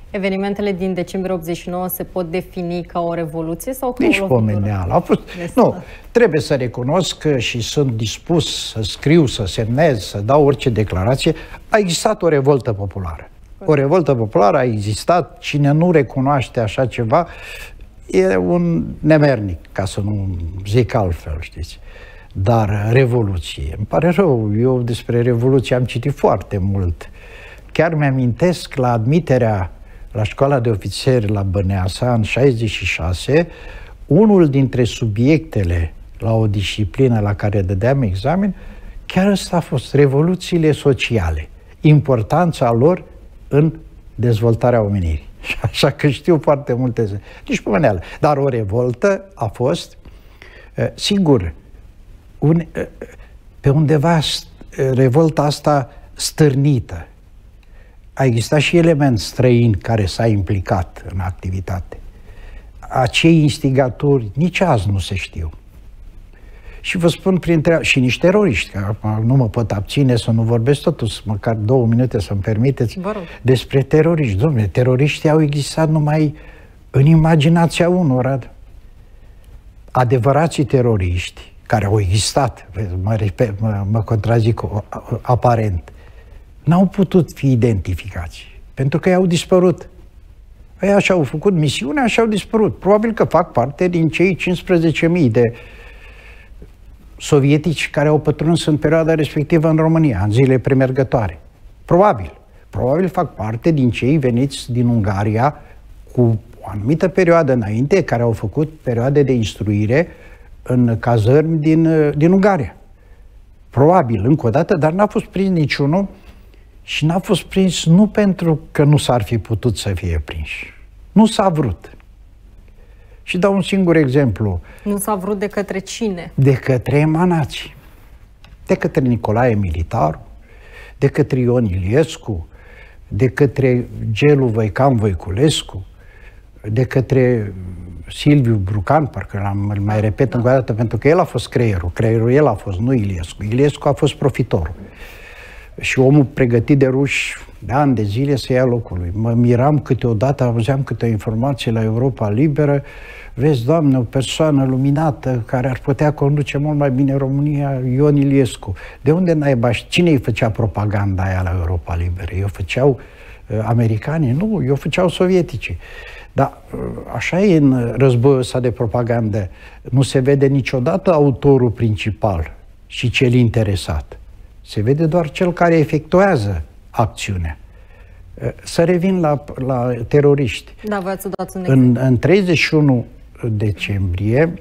Evenimentele din decembrie 89 se pot defini ca o revoluție sau ca nici o lovitură? pomeneală. A fost... Nu, trebuie să recunosc și sunt dispus să scriu, să semnez, să dau orice declarație. A existat o revoltă populară. O revoltă populară a existat. Cine nu recunoaște așa ceva e un nemernic, ca să nu zic altfel, știți. Dar revoluție, îmi pare rău, eu despre revoluție am citit foarte mult. Chiar mi-amintesc la admiterea la școala de ofițeri la Băneasa, în 66, unul dintre subiectele la o disciplină la care dădeam examen, chiar ăsta a fost revoluțiile sociale, importanța lor în dezvoltarea omenirii. Așa că știu foarte multe, nici pomeneală. Dar o revoltă a fost, sigur, pe undeva revolta asta stârnită. A existat și element străin care s-a implicat în activitate. Acei instigatori nici azi nu se știu. Și vă spun și nici teroriști, că nu mă pot abține să nu vorbesc totuși, măcar 2 minute să-mi permiteți, despre teroriști. Dom'le, teroriștii au existat numai în imaginația unora. Adevărații teroriști, care au existat, mă contrazic aparent, n-au putut fi identificați, pentru că i-au dispărut. Ei așa au făcut misiunea și au dispărut. Probabil că fac parte din cei 15.000 de sovietici care au pătruns în perioada respectivă în România, în zile premergătoare. Probabil. Probabil fac parte din cei veniți din Ungaria cu o anumită perioadă înainte, care au făcut perioade de instruire în cazărmi din Ungaria. Probabil, încă o dată, dar n-a fost prins niciunul și n-a fost prins nu pentru că nu s-ar fi putut să fie prinși. Nu s-a vrut. Și dau un singur exemplu. Nu s-a vrut de către cine? De către emanații. De către Nicolae Militaru, de către Ion Iliescu, de către Gelu Voican Voiculescu, de către Silviu Brucan, parcă îl mai repet încă o dată, pentru că el a fost creierul. Creierul el a fost, nu Iliescu. Iliescu a fost profitorul. Și omul pregătit de ruși de ani de zile să ia locul lui. Mă miram câteodată, auzeam câte informații la Europa Liberă. Vezi, Doamne, o persoană luminată care ar putea conduce mult mai bine România, Ion Iliescu. De unde naiba? Cine îi făcea propaganda aia la Europa Liberă? Eu făceau americanii? Nu, eu făceau sovieticii. Dar așa e în războiul ăsta de propagandă. Nu se vede niciodată autorul principal și cel interesat. Se vede doar cel care efectuează acțiunea. Să revin la teroriști. Da, voiați să dați un exemplu. În 31 decembrie,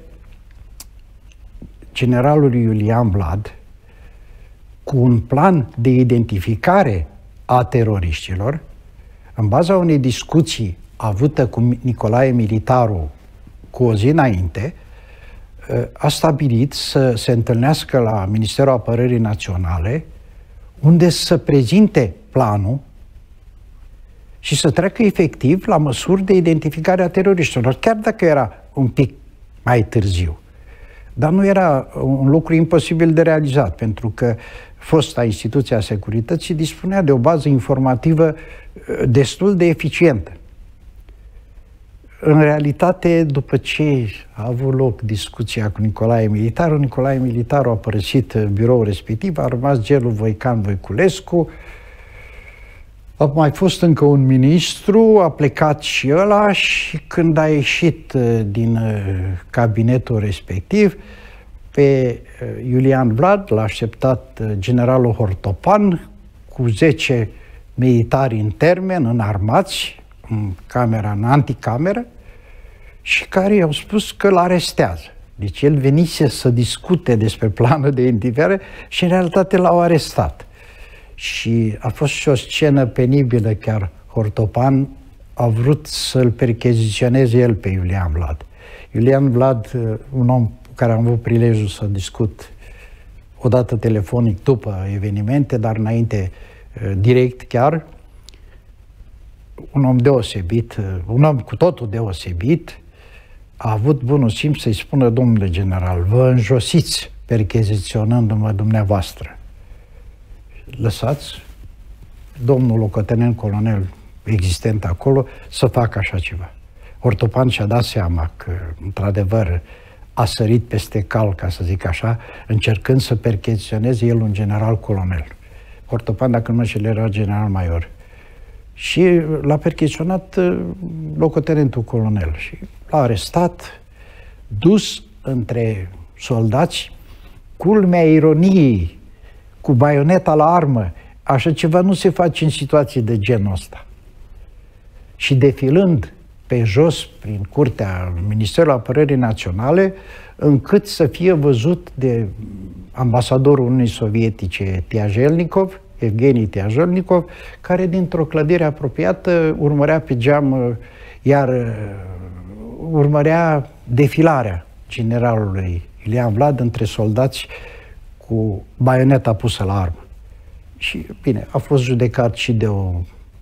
generalul Iulian Vlad, cu un plan de identificare a teroriștilor, în baza unei discuții avută cu Nicolae Militaru cu o zi înainte, a stabilit să se întâlnească la Ministerul Apărării Naționale, unde să prezinte planul și să treacă efectiv la măsuri de identificare a teroriștilor, chiar dacă era un pic mai târziu. Dar nu era un lucru imposibil de realizat, pentru că fosta instituție a securității dispunea de o bază informativă destul de eficientă. În realitate, după ce a avut loc discuția cu Nicolae Militaru a părăsit biroul respectiv, a rămas Gelu Voican Voiculescu, a mai fost încă un ministru, a plecat și ăla și când a ieșit din cabinetul respectiv, pe Iulian Vlad l-a așteptat generalul Hortopan cu 10 militari în termen, înarmați, în anticameră, și care i-au spus că îl arestează. Deci el venise să discute despre planul de identificare și în realitate l-au arestat. Și a fost și o scenă penibilă, chiar Hortopan a vrut să-l percheziționeze el pe Iulian Vlad. Iulian Vlad, un om cu care am avut prilejul să discut odată telefonic după evenimente, dar înainte direct chiar, un om deosebit, un om cu totul deosebit, a avut bunul simț să-i spună: domnule general, vă înjosiți percheziționându-mă dumneavoastră. Lăsați domnul locotenent colonel existent acolo să facă așa ceva. Ortopan și-a dat seama că, într-adevăr, a sărit peste cal, ca să zic așa, încercând să percheziționeze el un general colonel. Ortopan, dacă nu mă înșel, era general major. Și l-a percheziționat locotenentul colonel și l-a arestat, dus între soldați, culmea ironiei, cu baioneta la armă. Așa ceva nu se face în situații de genul ăsta. Și defilând pe jos, prin curtea Ministerului Apărării Naționale, încât să fie văzut de ambasadorul Uniunii Sovietice Tiajelnikov, Evgeni Tiajelnikov, care dintr-o clădire apropiată urmărea pe geam, iar urmărea defilarea generalului Iulian Vlad între soldați cu baioneta pusă la armă. Și, bine, a fost judecat și de o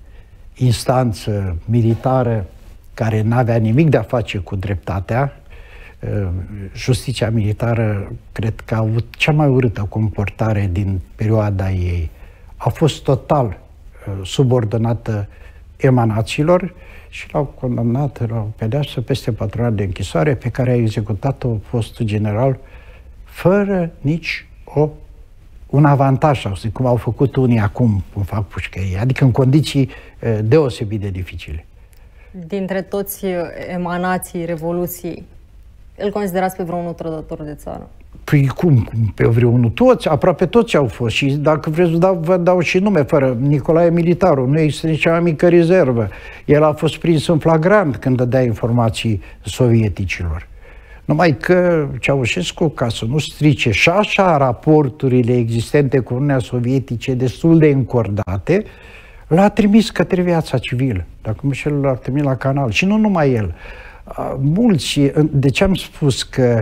instanță militară care n-avea nimic de a face cu dreptatea. Justiția militară, cred că a avut cea mai urâtă comportare din perioada ei. A fost total subordonată emanațiilor și l-au condamnat la o pedeapsă peste 4 ani de închisoare, pe care a executat-o fostul general fără nici un avantaj, sau cum au făcut unii acum, cum fac pușcării, adică în condiții deosebit de dificile. Dintre toți emanații Revoluției, îl considerați pe vreunul trădător de țară? Păi cum? Pe vreunul? Toți, aproape toți au fost. Și dacă vreți, vă dau și nume, fără Nicolae Militaru, nu există nici cea mai mică rezervă. El a fost prins în flagrant când dădea informații sovieticilor. Numai că Ceaușescu, ca să nu strice și așa raporturile existente cu Uniunea Sovietice destul de încordate, l-a trimis către viața civilă. Dacă nu știu, l-a trimis la canal. Și nu numai el. Mulți, de ce am spus că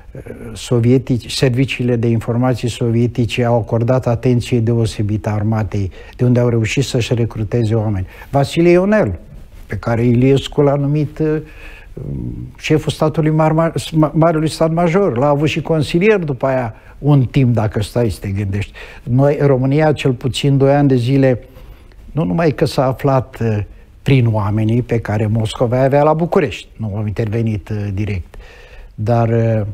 serviciile de informații sovietice au acordat atenție deosebită armatei, de unde au reușit să-și recruteze oameni? Vasile Ionel, pe care Iliescu l-a numit șeful statului Marelui Stat Major, l-a avut și consilier după aia un timp, dacă stai să te gândești. Noi, România, cel puțin 2 ani de zile, nu numai că s-a aflat prin oamenii pe care Moscova avea la București, nu au intervenit direct, dar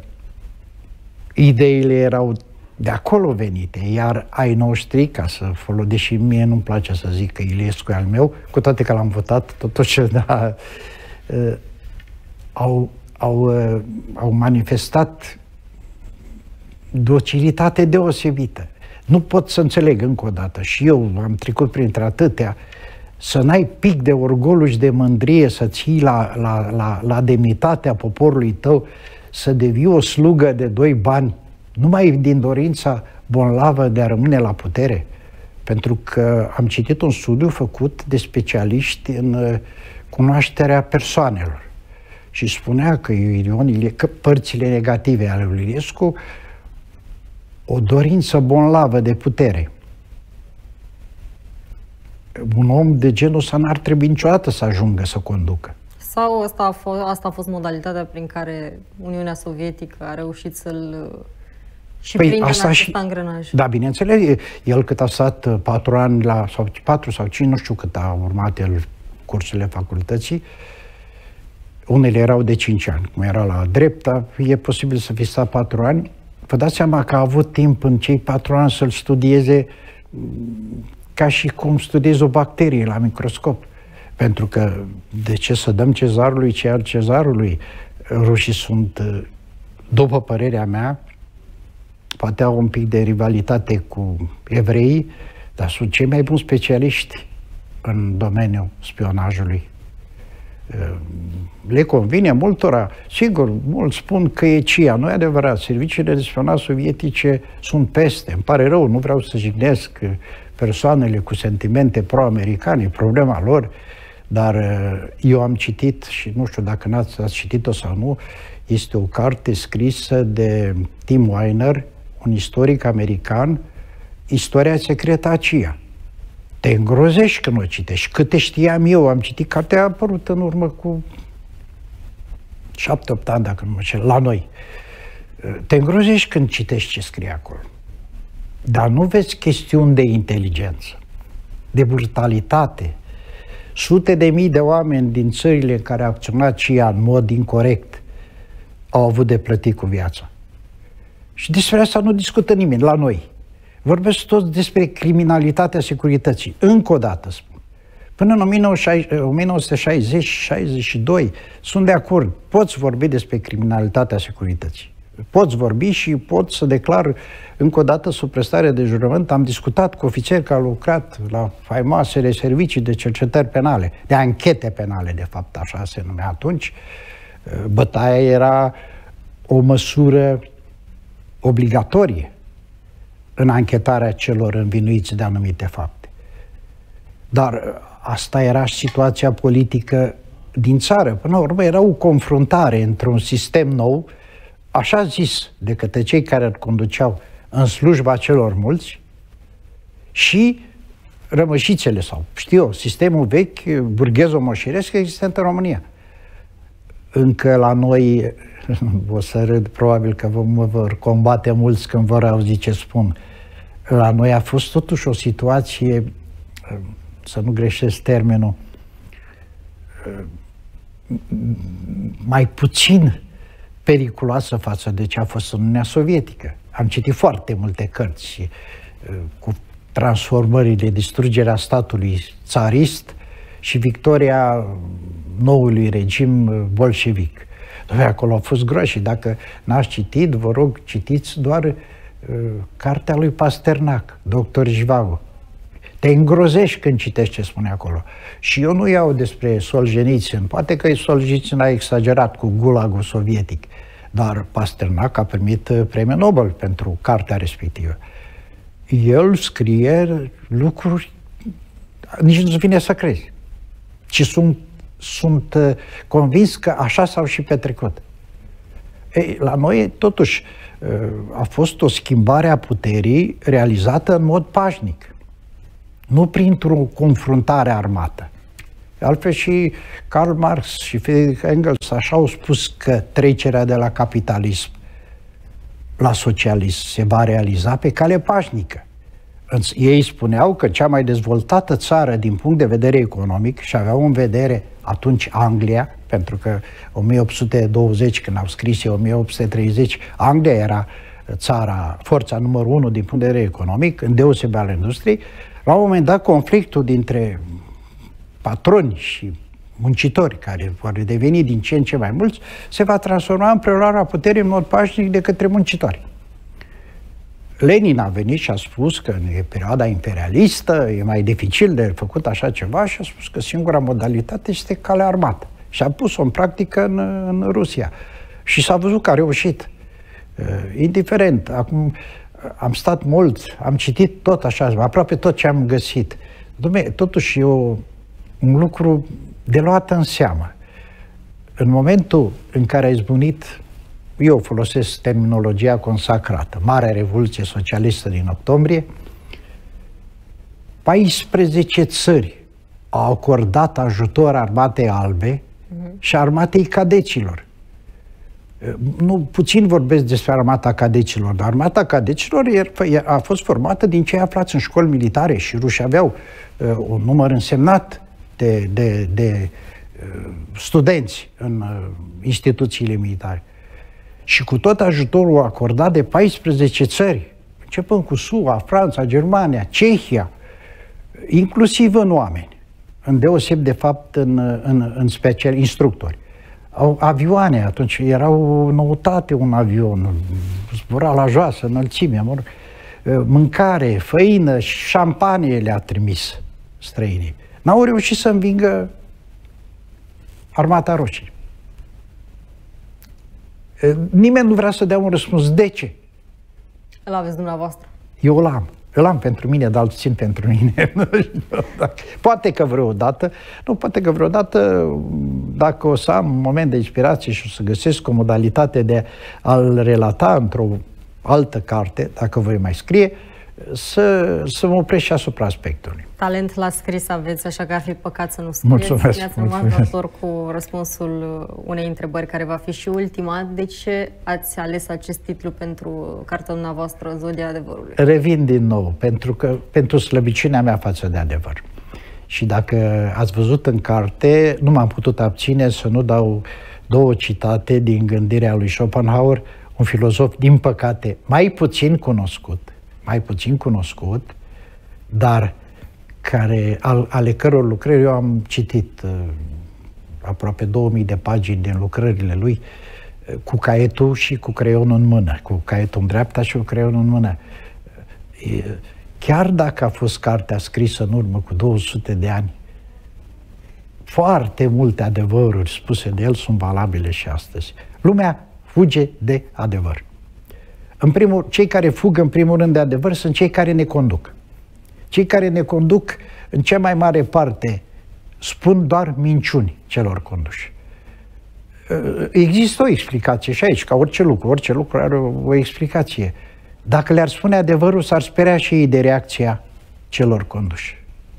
ideile erau de acolo venite, iar ai noștri, ca să folosesc, deși mie nu-mi place să zic că Iliescu e al meu, cu toate că l-am votat, totuși, da, au manifestat docilitate deosebită. Nu pot să înțeleg încă o dată, și eu am trecut printre atâtea, să n-ai pic de orgoliu și de mândrie, să ții la demnitatea poporului tău, să devii o slugă de 2 bani, numai din dorința bonlavă de a rămâne la putere. Pentru că am citit un studiu făcut de specialiști în cunoașterea persoanelor și spunea că părțile negative ale lui Iliescu, o dorință bonlavă de putere. Un om de genul ăsta n-ar trebui niciodată să ajungă să conducă. Sau asta a fost modalitatea prin care Uniunea Sovietică a reușit să-l și prinde în acest angrenaj? Da, bineînțeles. El cât a stat 4 ani, sau 4 sau 5, nu știu cât a urmat el cursurile facultății, unele erau de 5 ani, cum era la drepta, e posibil să fi stat 4 ani. Vă dați seama că a avut timp în cei 4 ani să-l studieze ca și cum studiezi o bacterie la microscop. Pentru că de ce să dăm cezarului ce al cezarului? Rușii sunt, după părerea mea, poate au un pic de rivalitate cu evreii, dar sunt cei mai buni specialiști în domeniul spionajului. Le convine multora, sigur, mulți spun că e CIA, nu e adevărat, serviciile de spionaj sovietice sunt peste, îmi pare rău, nu vreau să jignesc persoanele cu sentimente pro-americane, problema lor, dar eu am citit, și nu știu dacă ați citit-o sau nu, este o carte scrisă de Tim Weiner, un istoric american, Istoria secretă a CIA. Te îngrozești când o citești. Câte știam eu, am citit, cartea a apărut în urmă cu 7-8 ani, dacă nu mă înșel, la noi. Te îngrozești când citești ce scrie acolo. Dar nu vezi chestiuni de inteligență, de brutalitate, Sute de mii de oameni din țările în care a acționat CIA în mod incorect au avut de plătit cu viața. Și despre asta nu discută nimeni la noi. Vorbesc toți despre criminalitatea securității. Încă o dată spun. Până în 1960-62 sunt de acord. Poți vorbi despre criminalitatea securității. Poți vorbi și pot să declar încă o dată sub prestare de jurământ. Am discutat cu ofițeri care au lucrat la faimoasele servicii de cercetări penale, de anchete penale, de fapt, așa se numea atunci. Bătaia era o măsură obligatorie în anchetarea celor învinuiți de anumite fapte. Dar asta era situația politică din țară. Până la urmă era o confruntare între un sistem nou, așa zis de către cei care îl conduceau în slujba celor mulți, și rămășițele sau, știu eu, sistemul vechi, burghezo-moșiresc, existent în România. Încă la noi, o să râd, probabil că mă vor combate mulți când vor auzi ce spun, la noi a fost totuși o situație, să nu greșesc termenul, mai puțin periculoasă față de ce a fost în Uniunea Sovietică. Am citit foarte multe cărți cu transformările, distrugerea statului țarist și victoria noului regim bolșevic. Acolo au fost groși. Dacă n-ați citit, vă rog, citiți doar cartea lui Pasternak, Dr. Zhivago. Te îngrozești când citești ce spune acolo. Și eu nu iau despre Solzhenitsyn. Poate că Solzhenitsyn a exagerat cu gulagul sovietic, dar Pasternak a primit premiul Nobel pentru cartea respectivă. El scrie lucruri, nici nu-ți vine să crezi, ci sunt convins că așa s-au și petrecut. Ei, la noi, totuși, a fost o schimbare a puterii realizată în mod pașnic, nu printr-o confruntare armată. Altfel și Karl Marx și Friedrich Engels așa au spus că trecerea de la capitalism la socialism se va realiza pe cale pașnică. Ei spuneau că cea mai dezvoltată țară din punct de vedere economic, și aveau în vedere atunci Anglia, pentru că 1820, când au scris 1830, Anglia era forța numărul 1 din punct de vedere economic, îndeosebi al industriei. La un moment dat, conflictul dintre patroni și muncitori, care vor deveni din ce în ce mai mulți, se va transforma în preluarea puterii în mod pașnic de către muncitori. Lenin a venit și a spus că în perioada imperialistă e mai dificil de făcut așa ceva și a spus că singura modalitate este calea armată. Și a pus-o în practică în Rusia. Și s-a văzut că a reușit. Indiferent, acum am stat mult, am citit tot așa, aproape tot ce am găsit. Dom'le, totuși e un lucru de luat în seamă. În momentul în care a izbunit, eu folosesc terminologia consacrată, Marea Revoluție Socialistă din octombrie, 14 țări au acordat ajutor Armatei Albe și Armatei Cadeților. Nu puțin vorbesc despre Armata Cadeților, dar Armata Cadeților a fost formată din cei aflați în școli militare și rușii aveau un număr însemnat de studenți în instituțiile militare. Și cu tot ajutorul acordat de 14 țări, începând cu SUA, Franța, Germania, Cehia, inclusiv în oameni, îndeoseb de fapt în special instructori. Avioane, atunci era o noutate un avion, zbura la joasă, înălțime, mâncare, făină, șampanie le-a trimis străinii. N-au reușit să învingă Armata Roșie. Nimeni nu vrea să dea un răspuns. De ce? Îl aveți dumneavoastră. Eu îl am. Îl am pentru mine, dar îl țin pentru mine. Poate că vreodată, dacă o să am un moment de inspirație și o să găsesc o modalitate de a-l relata într-o altă carte, dacă voi mai scrie, să mă opresc și asupra aspectului. Talent la scris aveți, așa că ar fi păcat să nu scrieți. Mulțumesc. Ne-ați rămas dator cu răspunsul unei întrebări care va fi și ultima. De ce ați ales acest titlu pentru cartea dumneavoastră, Zodia Adevărului? Revin din nou, pentru slăbiciunea mea față de adevăr. Și dacă ați văzut în carte, nu m-am putut abține să nu dau două citate din gândirea lui Schopenhauer, un filozof, din păcate, mai puțin cunoscut, dar ale căror lucrări eu am citit aproape 2000 de pagini din lucrările lui, cu caietul și cu creionul în mână, cu caietul în dreapta și cu creionul în mână. Chiar dacă a fost cartea scrisă în urmă cu 200 de ani, foarte multe adevăruri spuse de el sunt valabile și astăzi. Lumea fuge de adevăr. Cei care fug în primul rând de adevăr sunt cei care ne conduc. Cei care ne conduc, în cea mai mare parte, spun doar minciuni celor conduși. Există o explicație și aici, ca orice lucru are o explicație. Dacă le-ar spune adevărul, s-ar speria și ei de reacția celor conduși.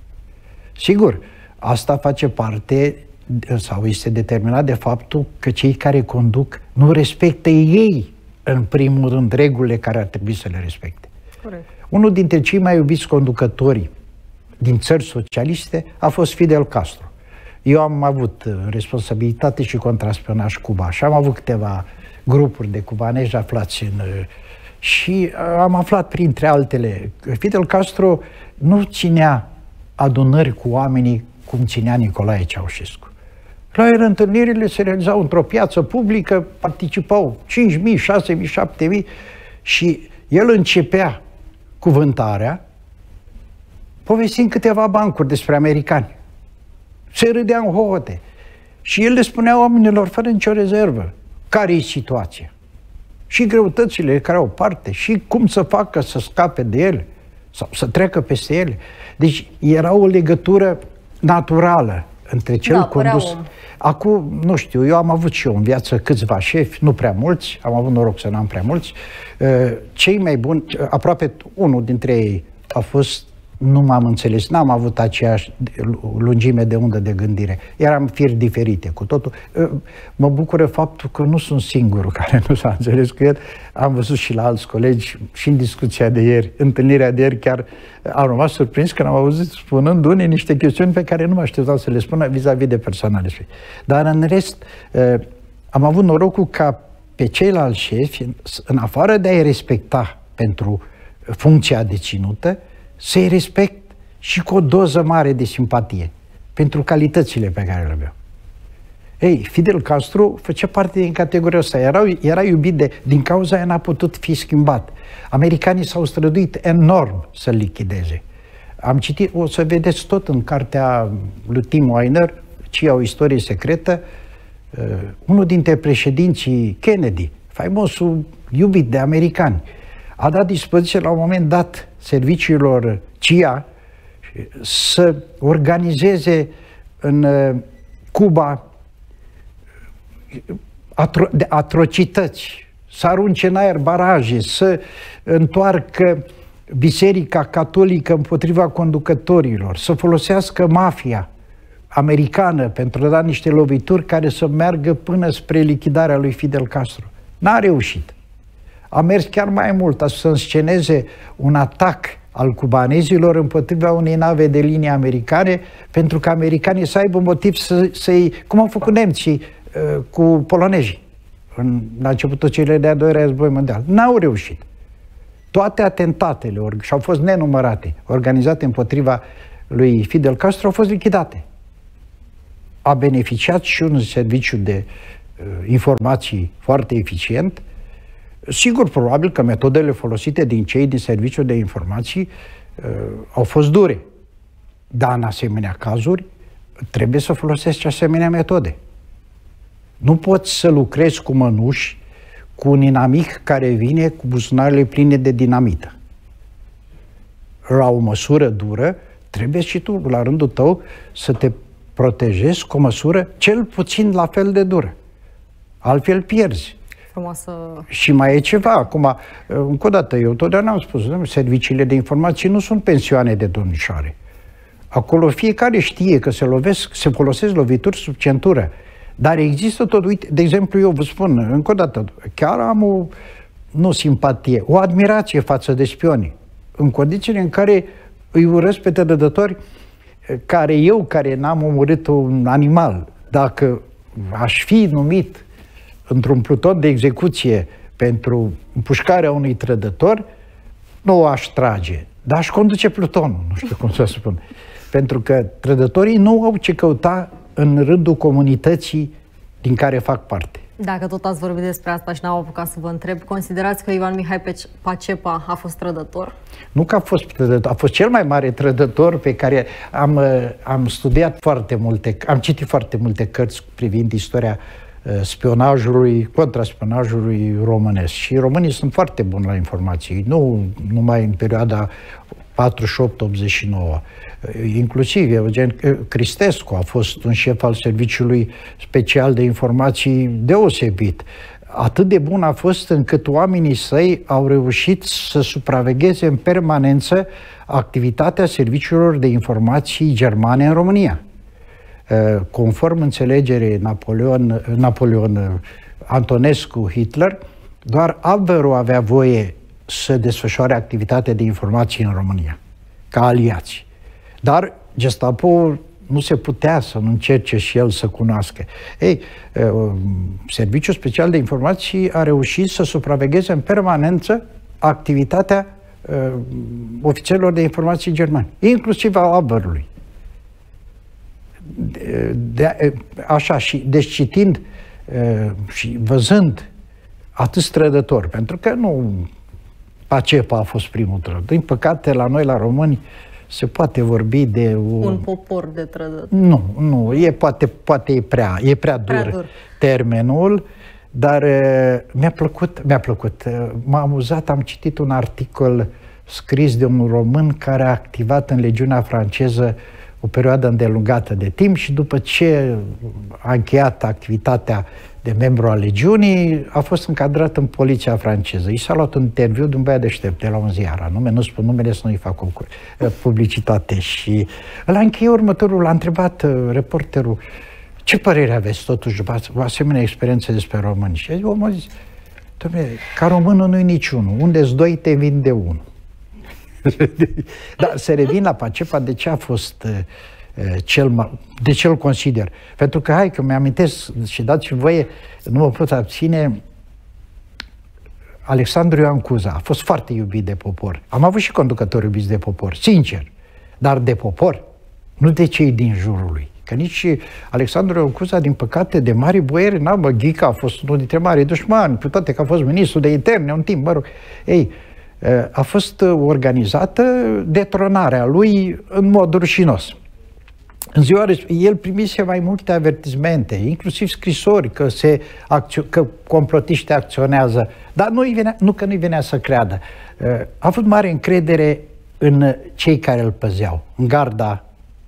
Sigur, asta face parte sau este determinat de faptul că cei care conduc nu respectă ei, în primul rând, regulile care ar trebui să le respecte. Corect. Unul dintre cei mai iubiți conducători din țări socialiste a fost Fidel Castro. Eu am avut responsabilitate și contraspionaj Cuba și am avut câteva grupuri de cubanești aflați și am aflat, printre altele, că Fidel Castro nu ținea adunări cu oamenii cum ținea Nicolae Ceaușescu. La el întâlnirile se realizau într-o piață publică, participau 5.000, 6.000, 7.000 și el începea cuvântarea povestind câteva bancuri despre americani. Se râdea în hohote. Și el le spunea oamenilor, fără nicio rezervă, care e situația. Și greutățile care au parte, și cum să facă să scape de ele, sau să treacă peste ele. Deci era o legătură naturală între cel condus. Acum, nu știu, eu am avut și eu în viață câțiva șefi, nu prea mulți, am avut noroc să n-am prea mulți. Cei mai buni, aproape unul dintre ei a fost, nu m-am înțeles, n-am avut aceeași lungime de undă de gândire. Eram firi diferite cu totul. Mă bucură faptul că nu sunt singurul care nu s-a înțeles cu el. Am văzut și la alți colegi, și în discuția de ieri, întâlnirea de ieri, chiar am rămas surprins când am auzit spunând unii niște chestiuni pe care nu mă așteptam să le spună vis-a-vis de persoanele sale. Dar în rest, am avut norocul ca pe ceilalți șefi, în afară de a-i respecta pentru funcția deținută, să-i respect și cu o doză mare de simpatie pentru calitățile pe care le aveau. Ei, Fidel Castro făcea parte din categoria asta. Era iubit din cauza aia n-a putut fi schimbat. Americanii s-au străduit enorm să-l lichideze. Am citit, o să vedeți tot în cartea lui Tim Weiner, O istorie secretă, unul dintre președinții Kennedy, faimosul iubit de americani, a dat dispoziție la un moment dat serviciilor CIA să organizeze în Cuba atrocități, să arunce în aer baraje, să întoarcă Biserica Catolică împotriva conducătorilor, să folosească mafia americană pentru a da niște lovituri care să meargă până spre lichidarea lui Fidel Castro. N-a reușit. A mers chiar mai mult, să însceneze un atac al cubanezilor împotriva unei nave de linie americane, pentru că americanii să aibă motiv să-i, cum au făcut nemții cu polonezii la începutul celui de-a doilea război mondial. N-au reușit. Toate atentatele, și au fost nenumărate, organizate împotriva lui Fidel Castro, au fost lichidate. A beneficiat și un serviciu de informații foarte eficient. Sigur, probabil că metodele folosite din cei din serviciul de informații au fost dure. Dar în asemenea cazuri trebuie să folosești asemenea metode. Nu poți să lucrezi cu mănuși cu un inamic care vine cu buzunarele pline de dinamită. La o măsură dură, trebuie și tu, la rândul tău, să te protejezi cu o măsură cel puțin la fel de dură. Altfel pierzi. Frumoasă. Și mai e ceva. Acum, încă o dată, eu totdeauna am spus, serviciile de informații nu sunt pensioane de domnișoare. Acolo fiecare știe că se folosesc lovituri sub centură. Dar există tot, uite, de exemplu, eu vă spun, încă o dată, chiar am nu simpatie, o admirație față de spioni, în condițiile în care îi urăsc pe trădători care n-am omorât un animal, dacă aș fi numit într-un pluton de execuție pentru împușcarea unui trădător, nu o aș trage, dar aș conduce plutonul, nu știu cum să spun. Pentru că trădătorii nu au ce căuta în rândul comunității din care fac parte. Dacă tot ați vorbit despre asta și n-am apucat să vă întreb, considerați că Ioan Mihai Pacepa a fost trădător? Nu că a fost trădător, a fost cel mai mare trădător pe care am studiat foarte multe, am citit foarte multe cărți privind istoria spionajului, contraspionajului românesc. Și românii sunt foarte buni la informații, nu numai în perioada 48-89. Inclusiv Eugen Cristescu a fost un șef al Serviciului Special de Informații deosebit. Atât de bun a fost încât oamenii săi au reușit să supravegheze în permanență activitatea serviciilor de informații germane în România. Conform înțelegerii Napoleon Antonescu-Hitler, doar Abwehrul avea voie să desfășoare activitatea de informații în România, ca aliați. Dar Gestapo nu se putea să nu încerce și el să cunoască. Ei, Serviciul Special de Informații a reușit să supravegheze în permanență activitatea ofițerilor de informații germani, inclusiv a Abwehrului. Așa, și deci citind și văzând atât strădător, pentru că nu Pacepa a fost primul trădător. Din păcate, la noi, la români, se poate vorbi de un popor de trădători. Nu, poate e prea dur termenul, dar mi-a plăcut. M-a amuzat, am citit un articol scris de un român care a activat în legiunea franceză o perioadă îndelungată de timp și după ce a încheiat activitatea de membru al legiunii, a fost încadrat în poliția franceză. I s-a luat un interviu de un băiat deștept de la un ziar anume, nu spun numele să nu-i fac publicitate. Și la încheie următorul, l-a întrebat reporterul: ce părere aveți totuși după o asemenea experiență despre români? Și omul a zis: dom'le, ca românul nu-i niciunul. Unde-s doi, te vin de unul. Dar să revin la Pacepa, de ce a fost de ce îl consider? Pentru că, hai că mi-amintesc și dați-mi voie, nu mă pot abține, Alexandru Ioan Cuza a fost foarte iubit de popor. Am avut și conducători iubiți de popor, sincer, dar de popor, nu de cei din jurul lui. Că nici Alexandru Ioan Cuza, din păcate, de mari boieri, Ghica a fost unul dintre mari dușmani, cu toate că a fost ministru de interne un timp, mă rog. Ei, a fost organizată detronarea lui în mod rușinos. În ziua el primise mai multe avertismente, inclusiv scrisori că complotiștii acționează, dar nu-i venea să creadă. A avut mare încredere în cei care îl păzeau, în garda.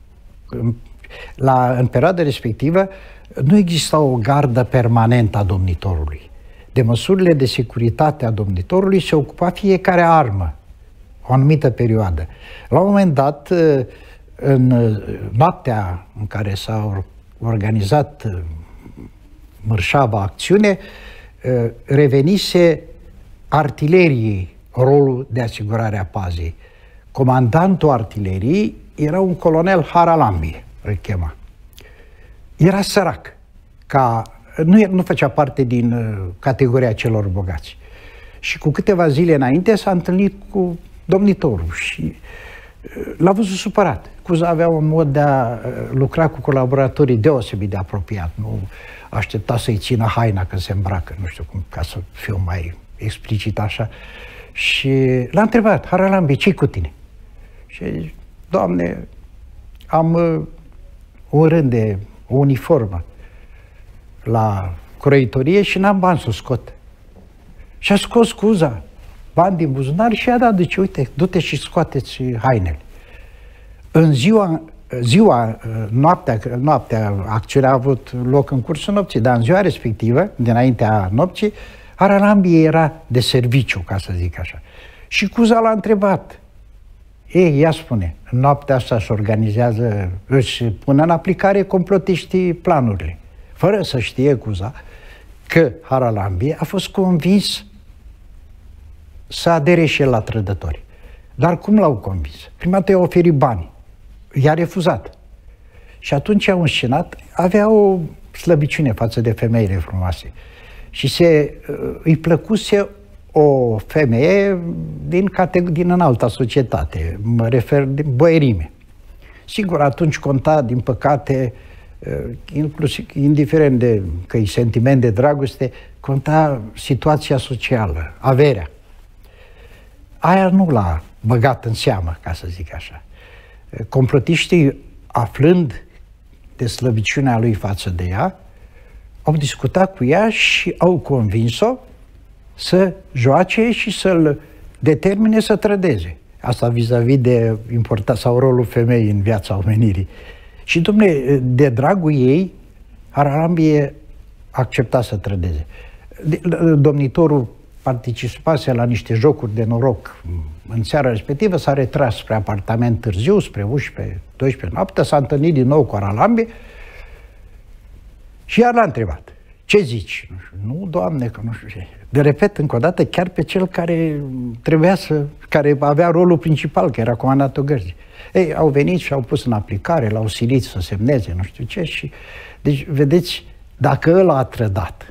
În perioada respectivă nu exista o gardă permanentă a domnitorului. De măsurile de securitate a domnitorului se ocupa fiecare armă, o anumită perioadă. La un moment dat, în noaptea în care s-a organizat mărșava acțiune, revenise artileriei rolul de asigurare a pazei. Comandantul artileriei era un colonel Haralambie, îl chema. Era sărac, nu făcea parte din categoria celor bogați. Și cu câteva zile înainte s-a întâlnit cu domnitorul și l-a văzut supărat. Cuza avea un mod de a lucra cu colaboratorii deosebit de apropiat. Nu aștepta să-i țină haina când se îmbracă, nu știu cum, ca să fiu mai explicit așa. Și l-a întrebat: Haralambie, ce-i cu tine? Și a zis: Doamne, am un rând de o uniformă la croitorie și n-am bani să o scot. Și a scos Cuza bani din buzunar și i-a dat. Deci, uite, du-te și scoateți hainele. În noaptea, acțiunea a avut loc în cursul nopții, dar în ziua respectivă, dinaintea nopții, Haralambie era de serviciu, ca să zic așa. Și Cuza l-a întrebat: ei, ea spune, în noaptea asta se organizează, își pune în aplicare complotiștii planurile. Fără să știe Cuza că Haralambie a fost convins să adere și el la trădători. Dar cum l-au convins? Prima dată i-a oferit bani. i-a refuzat. Și atunci au înscenat, avea o slăbiciune față de femeile frumoase. Și îi plăcuse o femeie din înalta societate, mă refer din boierime. Sigur, atunci conta, din păcate, inclusiv, indiferent de că e sentiment de dragoste, conta situația socială, averea. Aia nu l-a băgat în seamă, ca să zic așa. Complotiștii, aflând de slăbiciunea lui față de ea, au discutat cu ea și au convins-o să joace și să-l determine să trădeze. Asta vis-a-vis de sau rolul femeii în viața omenirii. Și, dom'le, de dragul ei, Haralambie accepta să trădeze. Domnitorul participase la niște jocuri de noroc în seara respectivă, s-a retras spre apartament târziu, spre 11-12 noapte, s-a întâlnit din nou cu Haralambie și iar l-a întrebat: ce zici? Nu, Doamne, că nu știu ce. De repet, încă o dată, chiar pe cel care care avea rolul principal, că era comandantul gărzii. Ei, au venit și au pus în aplicare, l-au silit să semneze, nu știu ce, și... Deci, vedeți, dacă ăla a trădat,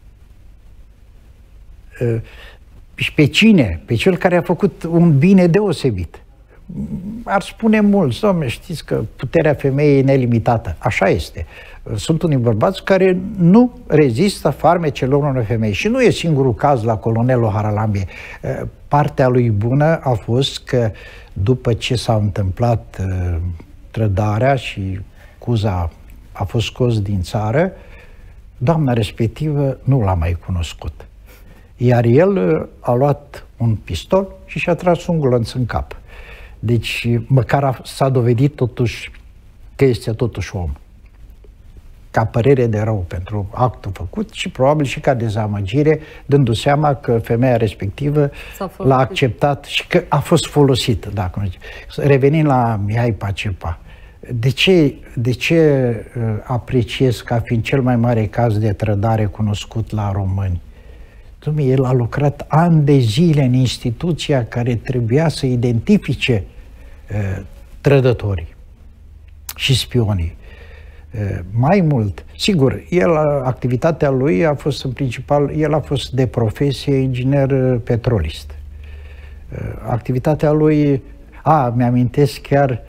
și pe cine? Pe cel care a făcut un bine deosebit. Ar spune mulți: dom'le, știți că puterea femeii e nelimitată. Așa este. Sunt unii bărbați care nu rezistă farmecelor unei femei. Și nu e singurul caz la colonelul Haralambie. Partea lui bună a fost că după ce s-a întâmplat trădarea și Cuza a fost scos din țară, doamna respectivă nu l-a mai cunoscut. Iar el a luat un pistol și și-a tras un glonț în cap. Deci, măcar s-a dovedit totuși că este totuși om. Ca părere de rău pentru actul făcut și probabil și ca dezamăgire, dându seama că femeia respectivă l-a acceptat și că a fost folosită. Dacă revenind la Mihai Pacepa, de ce apreciez ca fiind cel mai mare caz de trădare cunoscut la români? Dom'le, el a lucrat ani de zile în instituția care trebuia să identifice trădătorii și spionii. Mai mult, sigur, activitatea lui a fost în principal, el a fost de profesie inginer petrolist. Activitatea lui, mi-amintesc chiar,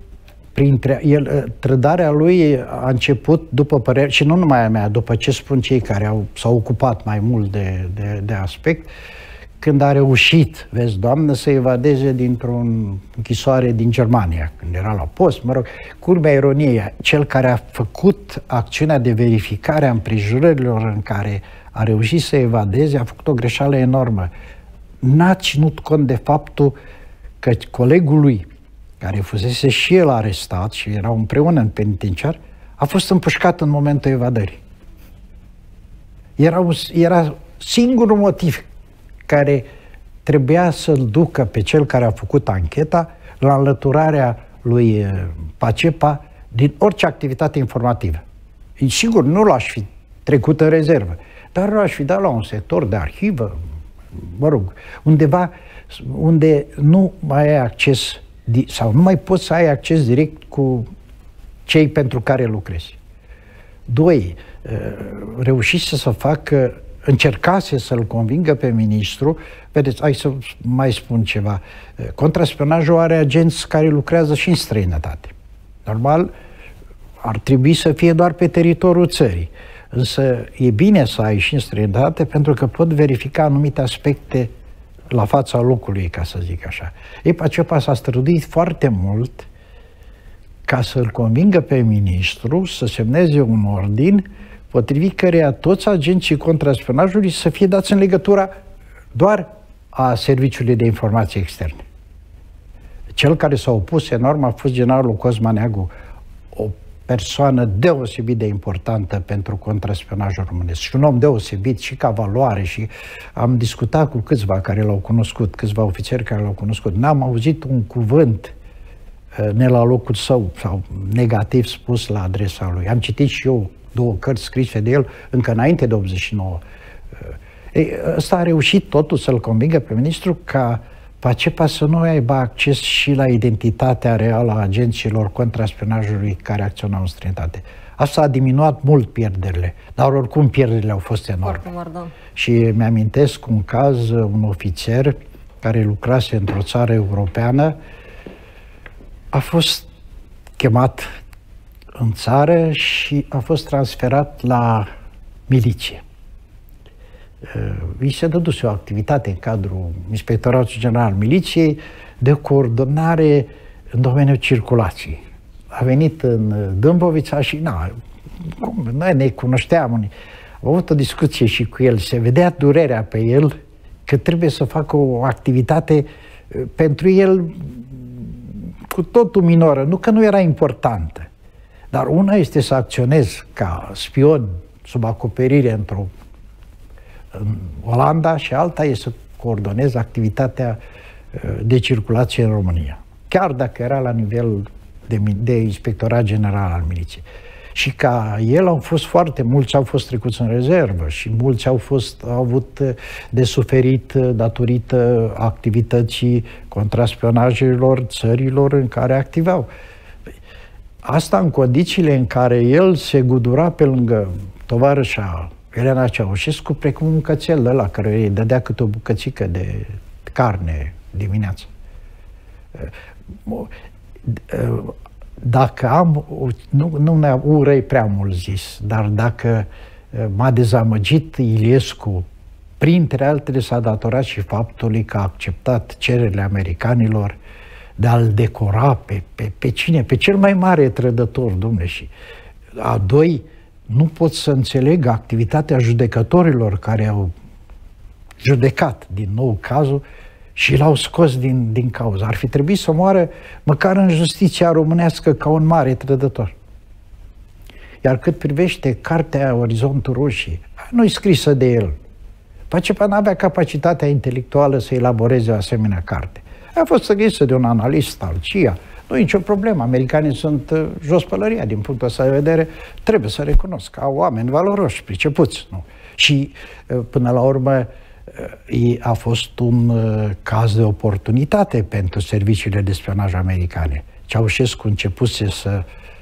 trădarea lui a început, după părere, și nu numai a mea, după ce spun cei care s-au ocupat mai mult de aspect, când a reușit, vezi, Doamnă, să evadeze dintr-o închisoare din Germania, când era la post, mă rog, culmea ironiei, cel care a făcut acțiunea de verificare a împrejurărilor în care a reușit să evadeze, a făcut o greșeală enormă. N-a ținut cont de faptul că colegul lui, care fusese și el arestat și erau împreună în penitenciar, a fost împușcat în momentul evadării. Era singurul motiv care trebuia să-l ducă pe cel care a făcut ancheta la înlăturarea lui Pacepa din orice activitate informativă. Sigur, nu l-aș fi trecut în rezervă, dar l-aș fi dat la un sector de arhivă, mă rog, undeva unde nu mai ai acces sau nu mai poți să ai acces direct cu cei pentru care lucrezi. 2. Reușise să facă, încercase să-l convingă pe ministru. Vedeți, hai să mai spun ceva. Contraspionajul are agenți care lucrează și în străinătate. Normal, ar trebui să fie doar pe teritoriul țării. Însă e bine să ai și în străinătate pentru că pot verifica anumite aspecte la fața locului, ca să zic așa. Pacepa s-a străduit foarte mult ca să-l convingă pe ministru să semneze un ordin potrivit căreia toți agenții contraspionajului să fie dați în legătura doar a Serviciului de Informații Externe. Cel care s-a opus enorm a fost generalul Cosma Neagu, o persoană deosebit de importantă pentru contraspionajul românesc și un om deosebit și ca valoare, și am discutat cu câțiva care l-au cunoscut, câțiva ofițeri care l-au cunoscut. N-am auzit un cuvânt ne la locul său sau negativ spus la adresa lui. Am citit și eu 2 cărți scrise de el încă înainte de 89. Ăsta a reușit totul să-l convingă pe ministru ca PACEPA să nu aibă acces și la identitatea reală a agenților contraspionajului care acționau în străinătate. Asta a diminuat mult pierderile, dar oricum pierderile au fost enorme. Și mi-amintesc un caz, un ofițer care lucrase într-o țară europeană, a fost chemat în țară și a fost transferat la miliție. Îi se dăduse o activitate în cadrul Inspectoratului General al Miliției de coordonare în domeniul circulației. A venit în Dâmbovița și noi ne cunoșteam. Am avut o discuție și cu el. Se vedea durerea pe el că trebuie să facă o activitate pentru el cu totul minoră. Nu că nu era importantă. Dar una este să acționezi ca spion sub acoperire în Olanda și alta este să coordonezi activitatea de circulație în România. Chiar dacă era la nivel de Inspectorat General al Miliției. Și ca el au fost foarte mulți, au fost trecuți în rezervă și mulți au avut de suferit datorită activității contraspionajelor țărilor în care activau. Asta în condițiile în care el se gudura pe lângă tovarășa Elena Ceaușescu precum un cățel ăla care îi dădea câte o bucățică de carne dimineața. Dacă am, nu urăi prea mult zis, dar dacă m-a dezamăgit Iliescu, printre altele s-a datorat și faptului că a acceptat cererile americanilor de a-l decora pe cine? Pe cel mai mare trădător, dom'le. Și a doi, nu pot să înțeleg activitatea judecătorilor care au judecat din nou cazul și l-au scos din cauză. Ar fi trebuit să moară măcar în justiția românească ca un mare trădător. Iar cât privește cartea Orizontul Roșii, nu-i scrisă de el. PACEPA n-avea capacitatea intelectuală să elaboreze o asemenea carte. A fost scrisă de un analist al CIA. Nu e nicio problemă. Americanii sunt jos pălăria din punctul ăsta de vedere. Trebuie să recunosc că au oameni valoroși, pricepuți. Nu? Și până la urmă a fost un caz de oportunitate pentru serviciile de spionaj americane. Ceaușescu începuse să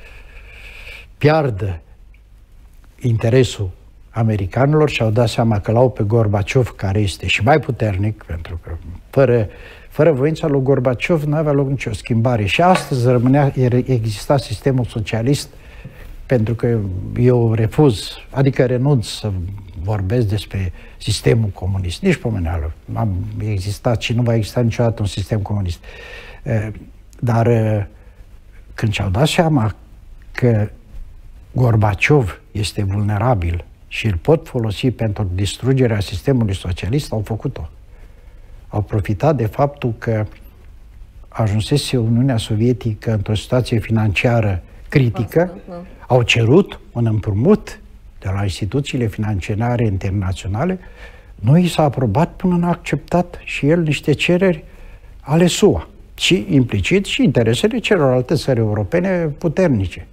piardă interesul americanilor și au dat seama că l-au pe Gorbaciov, care este și mai puternic, pentru că fără voința lui Gorbaciov nu avea loc nicio schimbare. Și astăzi exista sistemul socialist, pentru că eu refuz, adică renunț să vorbesc despre sistemul comunist. Nici pomeneală. Am existat și nu va exista niciodată un sistem comunist. Dar când și-au dat seama că Gorbaciov este vulnerabil și îl pot folosi pentru distrugerea sistemului socialist, au făcut-o. Au profitat de faptul că ajunsese Uniunea Sovietică într-o situație financiară critică, au cerut un împrumut de la instituțiile financiare internaționale, nu i s-a aprobat până n-a acceptat și el niște cereri ale SUA și implicit și interesele celorlalte țări europene puternice.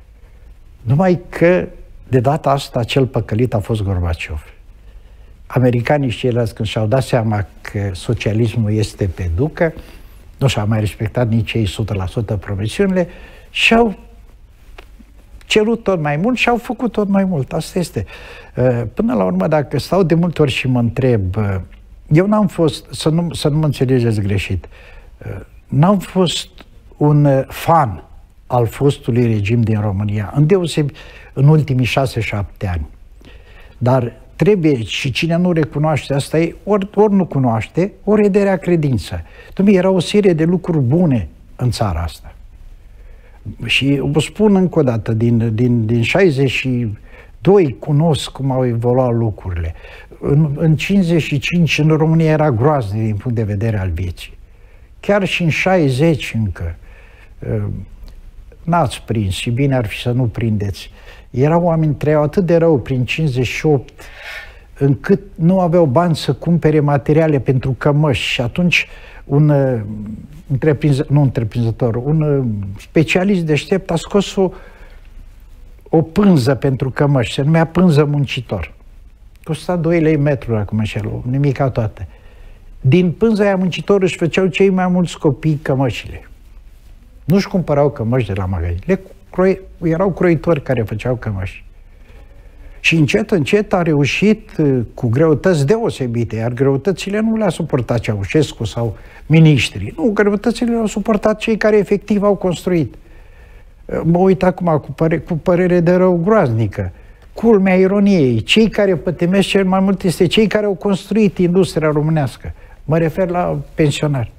Numai că de data asta cel păcălit a fost Gorbaciov. Americanii și ceilalți, când și-au dat seama că socialismul este pe ducă, nu și-au mai respectat nici ei 100% promisiunile și au cerut tot mai mult și au făcut tot mai mult. Asta este. Până la urmă, dacă stau de multe ori și mă întreb, eu n-am fost, să nu mă înțelegeți greșit, n-am fost un fan al fostului regim din România, îndeosebi în ultimii 6-7 ani. Dar trebuie, și cine nu recunoaște asta, ori nu cunoaște, ori e de rea credință. Era o serie de lucruri bune în țara asta. Și vă spun încă o dată, din 62 cunosc cum au evoluat lucrurile. În 55 în România era groaznic din punct de vedere al vieții. Chiar și în 60 încă. N-ați prins și bine ar fi să nu prindeți. Erau oameni, trăiau atât de rău prin 58 încât nu aveau bani să cumpere materiale pentru cămăși și atunci un specialist deștept a scos o pânză pentru cămăși, se numea pânză muncitor. Costa 2 lei metru acum și nimica toată. din pânza aia muncitor își făceau cei mai mulți copii cămășile. Nu-și cumpărau cămăși de la magazin. Erau croitori care făceau cămăși. Și încet, încet a reușit cu greutăți deosebite, iar greutățile nu le-a suportat Ceaușescu sau miniștrii. Nu, greutățile le-au suportat cei care efectiv au construit. Mă uit acum cu părere de rău groaznică. Culmea ironiei, cei care pătimesc cel mai mult este cei care au construit industria românească. Mă refer la pensionari.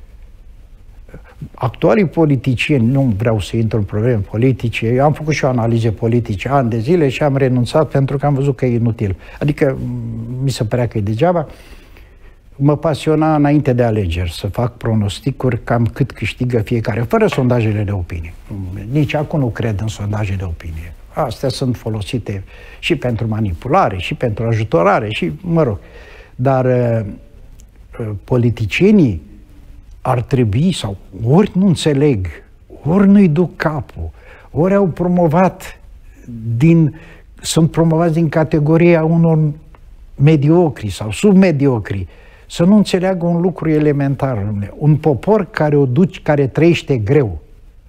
Actualii politicieni, nu vreau să intru în probleme politice, eu am făcut și o analize politice ani de zile și am renunțat pentru că am văzut că e inutil. Adică mi se părea că e degeaba. Mă pasiona înainte de alegeri să fac pronosticuri cam cât câștigă fiecare, fără sondajele de opinie. Nici acum nu cred în sondaje de opinie. Astea sunt folosite și pentru manipulare, și pentru ajutorare, și, mă rog. Dar politicienii ar trebui, sau ori nu înțeleg, ori nu-i duc capul, ori au promovat sunt promovați din categoria unor mediocri sau submediocri, să nu înțeleagă un lucru elementar. Un popor care trăiește greu,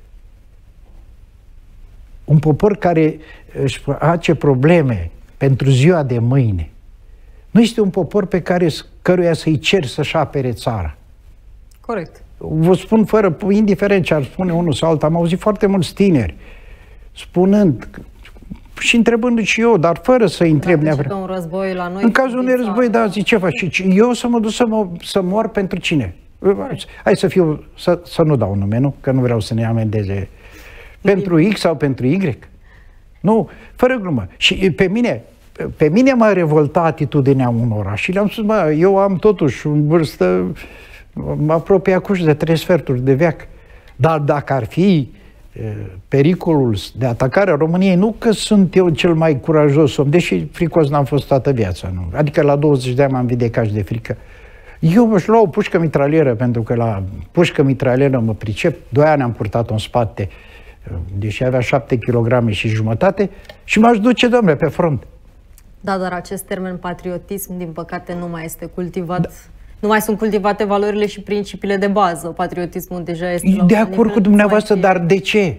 un popor care își face probleme pentru ziua de mâine, nu este un popor căruia să-i cer să-și apere țara. Corect. Vă spun indiferent ce ar spune unul sau altul, am auzit foarte mulți tineri spunând și întrebându-i și eu, dar fără să întreb neapărat. Un război la noi. În cazul unui război, da, zic, ce faci? Eu să mă duc să mor pentru cine? Hai să nu dau nume, nu? Că nu vreau să ne amendeze. Pentru X sau pentru Y? Nu, fără glumă. Și pe mine m-a revoltat atitudinea unora și le-am spus, eu am totuși în vârstă, mă apropie acum de 3/4 de veac. Dar dacă ar fi pericolul de atacare a României, nu că sunt eu cel mai curajos om, deși fricos n-am fost toată viața. Nu? Adică la 20 de ani m-am vindecat și de frică. Eu își luau o pușcă mitralieră, pentru că la pușcă mitralieră mă pricep. 2 ani am purtat-o în spate, deși avea 7 kg și jumătate, și m-aș duce, domnule, pe front. Da, dar acest termen patriotism, din păcate, nu mai este cultivat. Da. Nu mai sunt cultivate valorile și principiile de bază. Patriotismul deja este... De acord cu dumneavoastră, dar de ce?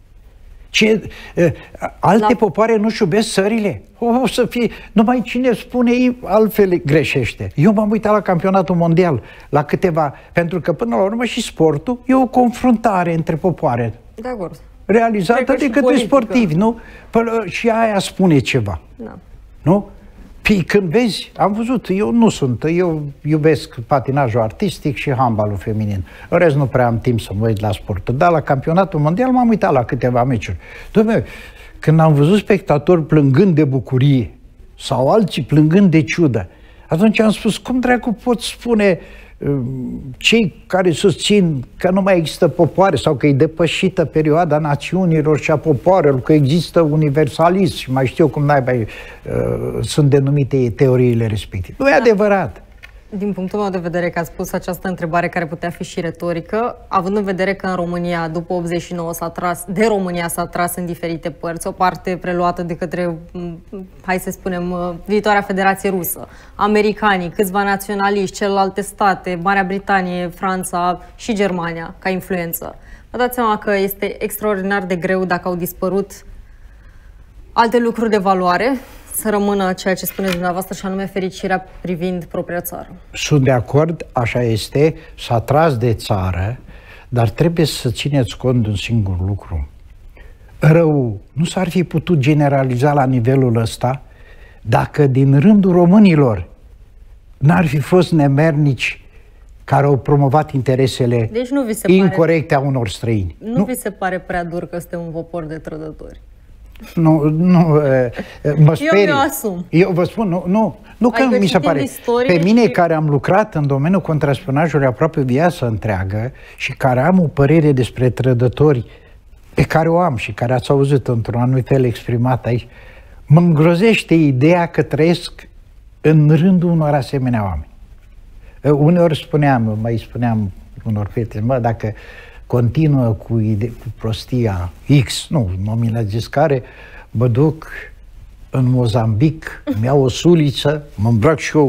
Alte popoare nu-și iubesc țările? O să fie... Numai cine spune altfel greșește. Eu m-am uitat la campionatul mondial, la câteva... Pentru că, până la urmă, și sportul e o confruntare între popoare. De acord. Realizată de către sportivi, nu? Și aia spune ceva. Da. Nu? Păi când vezi, am văzut, eu iubesc patinajul artistic și handbalul feminin. În rest nu prea am timp să mă uit la sport. Dar la campionatul mondial m-am uitat la câteva meciuri. Dom'le, când am văzut spectatori plângând de bucurie sau alții plângând de ciudă, atunci am spus, cum dracu pot spune cei care susțin că nu mai există popoare sau că e depășită perioada națiunilor și a popoarelor, că există universalism și mai știu cum naiba sunt denumite teoriile respective. Nu e adevărat. Din punctul meu de vedere, că ați spus această întrebare care putea fi și retorică, având în vedere că în România, după 89, s-a tras în diferite părți, o parte preluată de către, hai să spunem, viitoarea Federație Rusă, americanii, câțiva naționaliști, celelalte state, Marea Britanie, Franța și Germania, ca influență. Vă dați seama că este extraordinar de greu, dacă au dispărut alte lucruri de valoare, să rămână ceea ce spuneți dumneavoastră, și anume fericirea privind propria țară. Sunt de acord, așa este, s-a tras de țară, dar trebuie să țineți cont de un singur lucru. Rău nu s-ar fi putut generaliza la nivelul ăsta dacă din rândul românilor n-ar fi fost nemernici care au promovat interesele incorecte a unor străini. Nu vi se pare prea dur că suntem un popor de trădători? Nu, mă sperie. Eu mi-o asum. Eu vă spun, nu că mi se pare. Pe mine, care am lucrat în domeniul contraspionajului aproape viața întreagă și care am o părere despre trădători pe care o am și care ați auzit într-un anumit fel exprimat aici, mă îngrozește ideea că trăiesc în rândul unor asemenea oameni. Uneori mai spuneam unor prieteni, dacă continuă cu prostia X, nu, mă zis care, mă duc în Mozambic, îmi iau o suliță, mă îmbrac și eu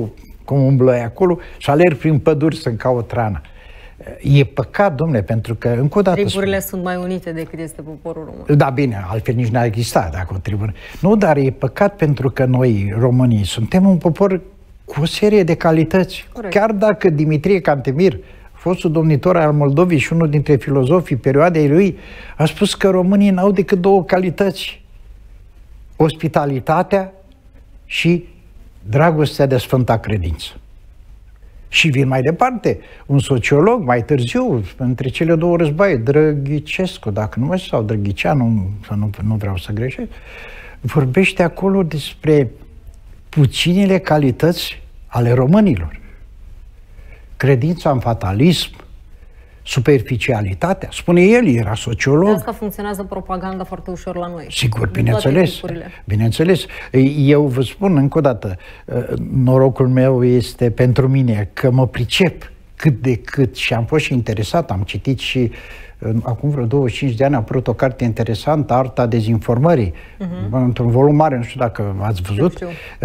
cum umblă acolo și alerg prin păduri să-mi caut hrana. E păcat, domnule, pentru că, încă o dată triburile sunt mai unite decât este poporul român. Da, bine, altfel nici n-ar exista dacă o tribună. Nu, dar e păcat pentru că noi, românii, suntem un popor cu o serie de calități. Corect. Chiar dacă Dimitrie Cantemir, fostul domnitor al Moldovei și unul dintre filozofii perioadei lui, a spus că românii n-au decât două calități: ospitalitatea și dragostea de sfânta credință. Și vin mai departe, un sociolog mai târziu, între cele două războaie, Drăghicescu, dacă nu mai sau Drăghiceanu, nu vreau să greșesc, vorbește acolo despre puținele calități ale românilor. Credința în fatalism, superficialitatea. Spune el, era sociolog. De asta funcționează propaganda foarte ușor la noi. Sigur, bineînțeles. Bineînțeles. Eu vă spun încă o dată, norocul meu este pentru mine că mă pricep cât de cât și am fost și interesat, am citit și acum vreo 25 de ani a apărut o carte interesantă, Arta dezinformării, într-un volum mare, nu știu dacă ați văzut.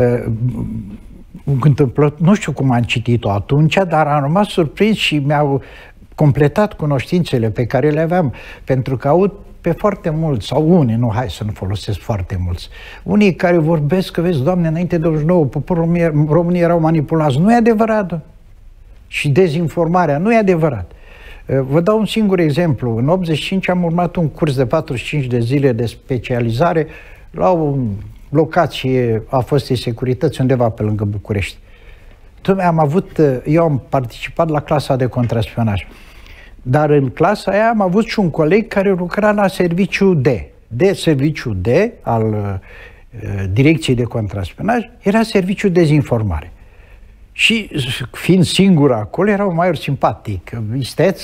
Nu știu cum am citit-o atunci, dar am rămas surprins și mi-au completat cunoștințele pe care le aveam, pentru că aud pe foarte mulți, sau unii, nu, hai să nu folosesc foarte mulți, unii care vorbesc că, vezi, Doamne, înainte de 89, poporul românii erau manipulați. Nu e adevărat. Și dezinformarea, nu e adevărat. Vă dau un singur exemplu. În 85 am urmat un curs de 45 de zile de specializare la o locație a fostei securități undeva pe lângă București. Eu am participat la clasa de contraspionaj. Dar în clasa aia am avut și un coleg care lucra la serviciul serviciul D al Direcției de Contraspionaj, era serviciul dezinformare. Și fiind singur acolo, era un maior simpatic, isteț.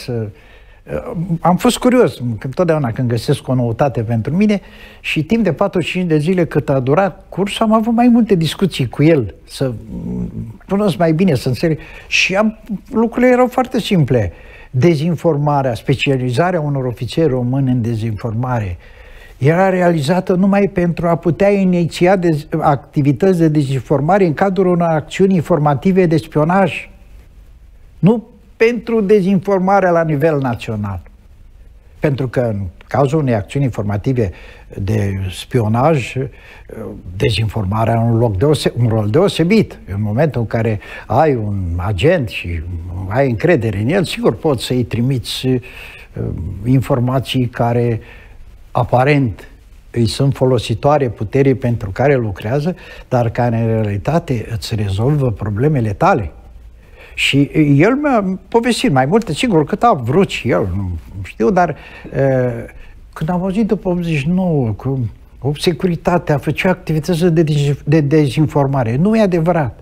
Am fost curios, că totdeauna când găsesc o noutate pentru mine, și timp de 45 de zile cât a durat cursul, am avut mai multe discuții cu el, să cunosc mai bine, să înțeleg. Și lucrurile erau foarte simple. Dezinformarea, specializarea unor ofițeri români în dezinformare era realizată numai pentru a putea iniția activități de dezinformare în cadrul unor acțiuni informative de spionaj. Nu pentru dezinformarea la nivel național. Pentru că în cazul unei acțiuni informative de spionaj, dezinformarea are un rol deosebit. În momentul în care ai un agent și ai încredere în el, sigur poți să-i trimiți informații care aparent îi sunt folositoare puterii pentru care lucrează, dar care în realitate îți rezolvă problemele tale. Și el mi-a povestit mai multe, sigur, cât a vrut și el, nu știu, dar când am auzit după 89 că securitatea făcea activități de dezinformare, nu e adevărat.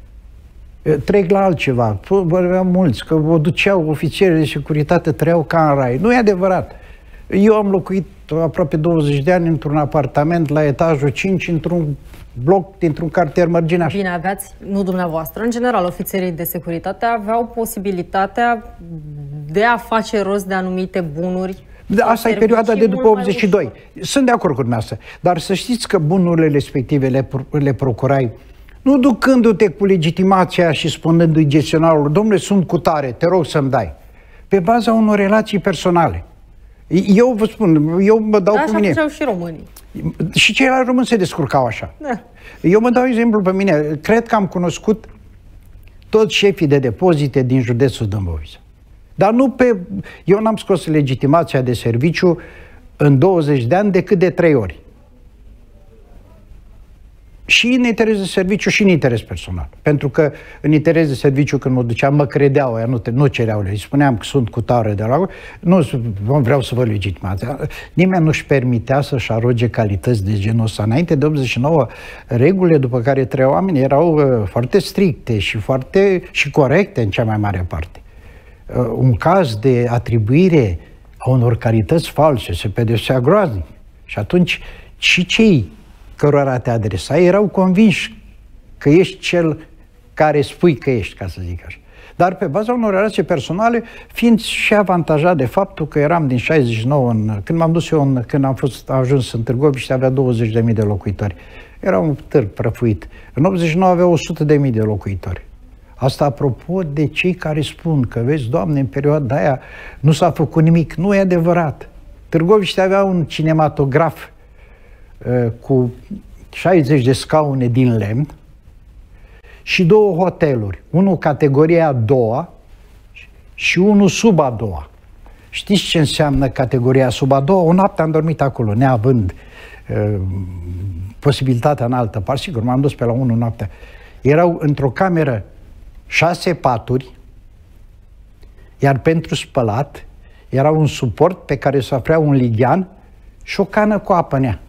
Trec la altceva, vorbeam mulți, că o duceau ofițerii de securitate, trăiau ca în rai. Nu e adevărat. Eu am locuit aproape 20 de ani într-un apartament la etajul 5, într-un bloc dintr-un cartier mărginaș. Bine, aveați, nu dumneavoastră, în general, ofițerii de securitate aveau posibilitatea de a face rost de anumite bunuri. Da, asta e perioada de după 82. Sunt de acord cu dumneavoastră. Dar să știți că bunurile respective le procurai nu ducându-te cu legitimația și spunându-i gestionarul, domnule, sunt cu tare, te rog să-mi dai. Pe baza unor relații personale. Eu vă spun, eu mă dau cu mine. Așa făceau și românii. Și ceilalți români se descurcau așa. Da. Eu mă dau exemplu pe mine. Cred că am cunoscut toți șefii de depozite din județul Dâmbovița. Dar nu pe... Eu n-am scos legitimația de serviciu în 20 de ani decât de 3 ori. Și în interes de serviciu și în interes personal. Pentru că în interes de serviciu, când mă duceam, mă credeau, aia nu cereau, îi spuneam că sunt cu tare de la... Nu vreau să vă legitimația. Nimeni nu-și permitea să-și aroge calități de genul ăsta. Înainte de 89, regulile după care trăiau oamenii erau foarte stricte și corecte în cea mai mare parte. Un caz de atribuire a unor calități false se pedepsea groaznic. Și atunci și cei cărora te adresai erau convinși că ești cel care spui că ești, ca să zic așa. Dar pe baza unor relații personale, fiind și avantajat de faptul că eram din 69, când m-am dus eu, când am ajuns în Târgoviște, avea 20.000 de locuitori. Era un târg prăfuit. În 89 avea 100.000 de locuitori. Asta apropo de cei care spun că, vezi, Doamne, în perioada aia nu s-a făcut nimic. Nu e adevărat. Târgoviște avea un cinematograf cu 60 de scaune din lemn și 2 hoteluri. Unul categoria a doua și unul sub a doua. Știți ce înseamnă categoria sub a doua? O noapte am dormit acolo, neavând posibilitatea în altă parte. Sigur, m-am dus pe la 1 noaptea. Erau într-o cameră 6 paturi, iar pentru spălat era un suport pe care se afla un lighean și o cană cu apă în ea.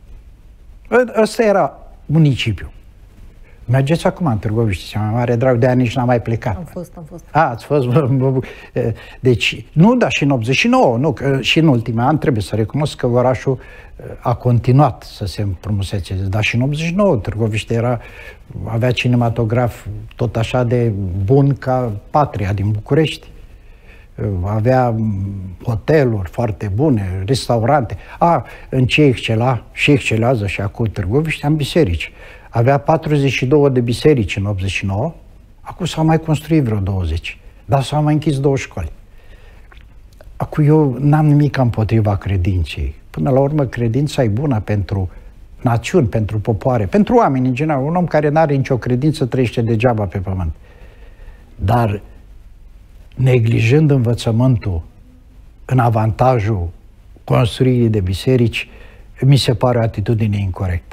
Ăsta era municipiul. Mergeți acum în Târgoviște, mai mare drag, de ani nici n-am mai plecat. Am fost. Ați fost? Deci, nu, dar și în 89, nu, și în ultimii ani trebuie să recunosc că orașul a continuat să se împrumusețeze, dar și în 89 Târgoviște avea cinematograf tot așa de bun ca Patria din București. Avea hoteluri foarte bune, restaurante. În ce excela și excelează și acum Târgoviște, în biserici. Avea 42 de biserici în 89, acum s-au mai construit vreo 20, dar s-au mai închis 2 școli. Acum eu n-am nimic împotriva credinței. Până la urmă, credința e bună pentru națiuni, pentru popoare, pentru oameni în general. Un om care n-are nicio credință trăiește degeaba pe pământ. Dar neglijând învățământul în avantajul construirii de biserici, mi se pare o atitudine incorectă.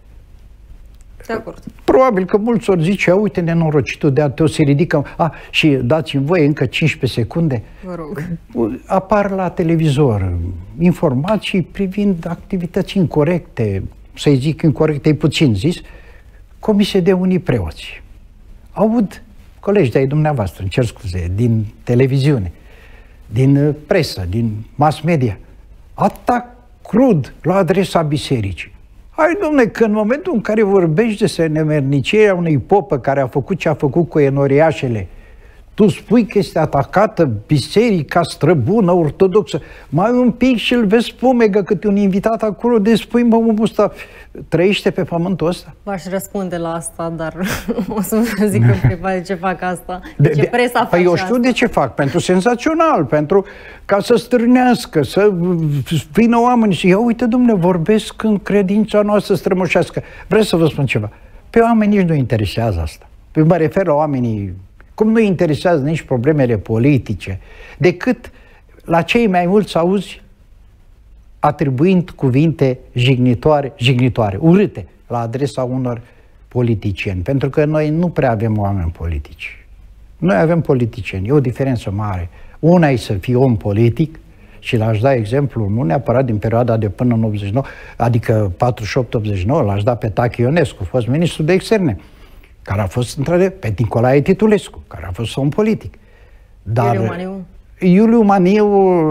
De acord. Probabil că mulți ori zice, uite, nenorocitul de ateu se ridică. Și dați-mi voie încă 15 secunde. Vă rog. Apar la televizor informații privind activități incorecte, să-i zic incorecte, e puțin zis, comise de unii preoți. Aud colegi de-ai dumneavoastră, îmi cer scuze, din televiziune, din presă, din mass media, atac crud la adresa bisericii. Hai, dom'le, că în momentul în care vorbești despre nemernicia unei popă care a făcut ce a făcut cu enoriașele, tu spui că este atacată biserica străbună, ortodoxă, mai un pic și îl vezi spumegă câte un invitat acolo, de spui, mă, omul ăsta trăiește pe pământul ăsta? V-aș răspunde la asta, dar o să vă zic în privat de ce fac asta. De ce presa face eu știu asta. de ce fac, pentru senzațional, pentru ca să stârnească, să vină oamenii și ia uite, dom'le, vorbesc în credința noastră strămoșească. Vreau să vă spun ceva. Pe oameni nici nu interesează asta. Mă refer la oamenii, cum nu interesează nici problemele politice, decât la cei mai mulți auzi atribuind cuvinte jignitoare, urâte la adresa unor politicieni. Pentru că noi nu prea avem oameni politici. Noi avem politicieni. E o diferență mare. Una e să fii om politic și l-aș da exemplu, nu neapărat din perioada de până în 89, adică 48-89, l-aș da pe Tache Ionescu, fost ministru de externe, care a fost, într-adevăr, pe Nicolae Titulescu, care a fost om politic. Dar Iuliu Maniu,